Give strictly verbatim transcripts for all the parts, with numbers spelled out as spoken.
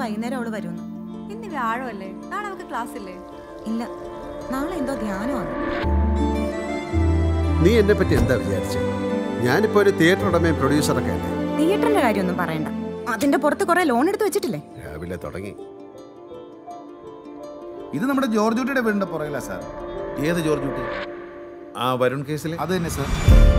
വൈകുന്നേരം അവള് വരുമെന്ന്. ഇന്ന് വ്യാഴമല്ലേ? നാളെ അവൾക്ക് ക്ലാസ് ഇല്ലേ? ഇല്ല, നാളെ എന്തോ ധ്യാനമാണ്. നീ എന്നെ പറ്റി എന്താ വിചാരിച്ചത്? ഞാനിപ്പോ ഒരു തിയേറ്റർ ഉടമയും പ്രൊഡ്യൂസറൊക്കെ അല്ലേ. തിയേറ്ററിന്റെ കാര്യമൊന്നും പറയണ്ട. അതിന്റെ പുറത്ത് കുറെ ലോൺ എടുത്ത് വെച്ചിട്ടില്ലേ? രാവിലെ തുടങ്ങി. ഇത് നമ്മുടെ ജോർജ് കുട്ടിയുടെ വീടിന്റെ പുറകിലാ സാർ. ഏത് ജോർജ് കുട്ടി? ആ വരുൺ കേസിൽ അത് തന്നെ സാർ.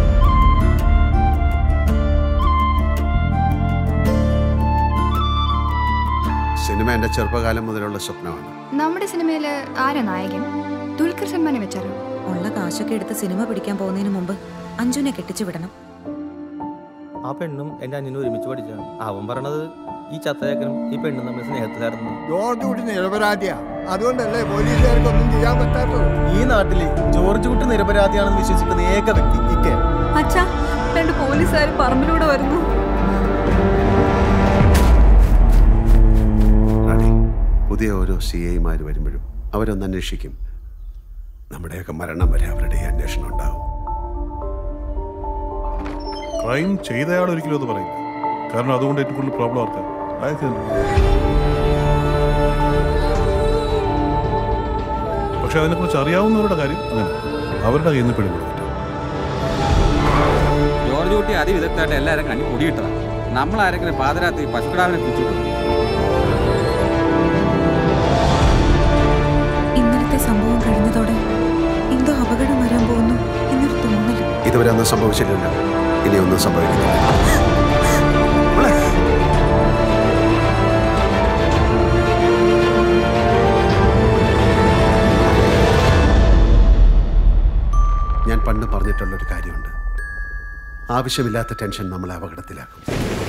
സിനിമ എന്റെ ചെറുപ്പകാലം മുതലുള്ള സ്വപ്നമാണ്. നമ്മുടെ സിനിമയില് ആരാ നായകൻ? ദുൽഖർ സൽമാനെ വെച്ചാലോ? ഉള്ള കാശൊക്കെ എടുത്ത് സിനിമ പിടിക്കാൻ പോകുന്നതിന് മുമ്പ് അഞ്ജുനെ കെട്ടിച്ചു വിടണം. ആ പെണ്ണും എന്റെ അനിയനും ഒരുമിച്ച് പഠിച്ചാണ്. അവൻ പറഞ്ഞത് ഈ ചത്തയക്കനും ഈ പെണ്ണും തമ്മിൽ സ്നേഹത്തിലായിരുന്നു. ജോർജ് കുട്ടി നിരപരാധിയാ, അതുകൊണ്ടല്ലേ പോലീസുകാർക്കൊന്നും ചെയ്യാൻ പറ്റാത്തത്. ഈ നാട്ടില് ജോർജ് കുട്ടി നിരപരാധിയാണെന്ന് വിശ്വസിക്കുന്ന ഏക വ്യക്തി ഇക്കെ. അച്ഛാ, രണ്ട് പോലീസുകാർ പറമ്പിലൂടെ വരുന്നു. പുതിയ ഓരോ സി ഐമാര് വരുമ്പോഴും അവരൊന്ന് അന്വേഷിക്കും. നമ്മുടെയൊക്കെ മരണം വരെ അവരുടെ ഈ അന്വേഷണം ഉണ്ടാവും. ക്രൈം ചെയ്തയാൾ ഒരിക്കലും അത് പറയില്ല. കാരണം അതുകൊണ്ട് ഏറ്റവും കൂടുതൽ പ്രോബ്ലം ആർക്കാ? പക്ഷെ അതിനെക്കുറിച്ച് അറിയാവുന്നവരുടെ കാര്യം അങ്ങനെ അവരുടെ കയ്യിൽ നിന്ന് പിടികൂടും. ജോർജ് കുട്ടി അതിവിദഗ്ധമായിട്ട് എല്ലാവരും കണ്ണി പൊടിയിട്ടതാണ്. നമ്മളാരെങ്കിലും പാതിരാത്രി പശുക്കിടാവിനെ കുറിച്ചു. ഇന്നലത്തെ സംഭവം കഴിഞ്ഞതോടെ എന്തോ അപകടം വരാൻ പോകുന്നു എന്നൊരു തോന്നൽ. ഇതുവരെ ഒന്നും സംഭവിച്ചില്ലല്ലോ, ഇനി ഒന്നും സംഭവിക്കില്ല. ഞാൻ പണ്ട് പറഞ്ഞിട്ടുള്ളൊരു കാര്യമുണ്ട്. ആവശ്യമില്ലാത്ത ടെൻഷൻ നമ്മളെ അപകടത്തിലാക്കും.